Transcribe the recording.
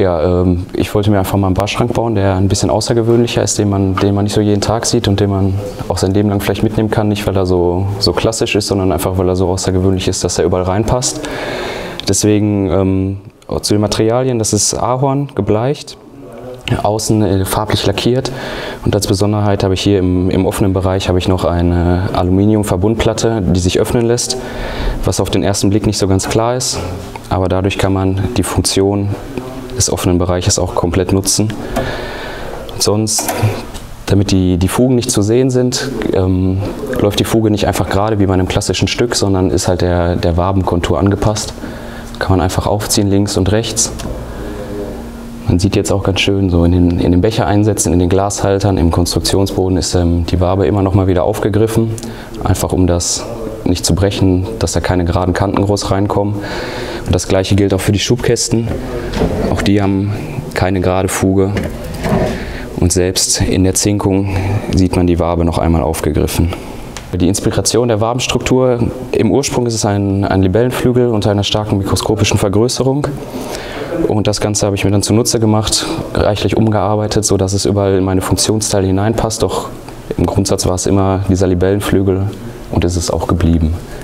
Ja, ich wollte mir einfach mal einen Barschrank bauen, der ein bisschen außergewöhnlicher ist, den man nicht so jeden Tag sieht und den man auch sein Leben lang vielleicht mitnehmen kann. Nicht, weil er so klassisch ist, sondern einfach, weil er so außergewöhnlich ist, dass er überall reinpasst. Deswegen zu den Materialien, das ist Ahorn gebleicht, außen farblich lackiert, und als Besonderheit habe ich hier im offenen Bereich habe ich noch eine Aluminiumverbundplatte, die sich öffnen lässt, was auf den ersten Blick nicht so ganz klar ist, aber dadurch kann man die Funktion des offenen Bereiches auch komplett nutzen. Und sonst, damit die Fugen nicht zu sehen sind, läuft die Fuge nicht einfach gerade wie bei einem klassischen Stück, sondern ist halt der Wabenkontur angepasst. Kann man einfach aufziehen, links und rechts. Man sieht jetzt auch ganz schön so in den Bechereinsätzen, in den Glashaltern, im Konstruktionsboden ist die Wabe immer noch mal wieder aufgegriffen, einfach um das nicht zu brechen, dass da keine geraden Kanten groß reinkommen. Und das gleiche gilt auch für die Schubkästen. Auch die haben keine gerade Fuge. Und selbst in der Zinkung sieht man die Wabe noch einmal aufgegriffen. Die Inspiration der Wabenstruktur, im Ursprung ist es ein Libellenflügel unter einer starken mikroskopischen Vergrößerung. Und das Ganze habe ich mir dann zunutze gemacht, reichlich umgearbeitet, sodass es überall in meine Funktionsteile hineinpasst. Doch im Grundsatz war es immer dieser Libellenflügel und ist es auch geblieben.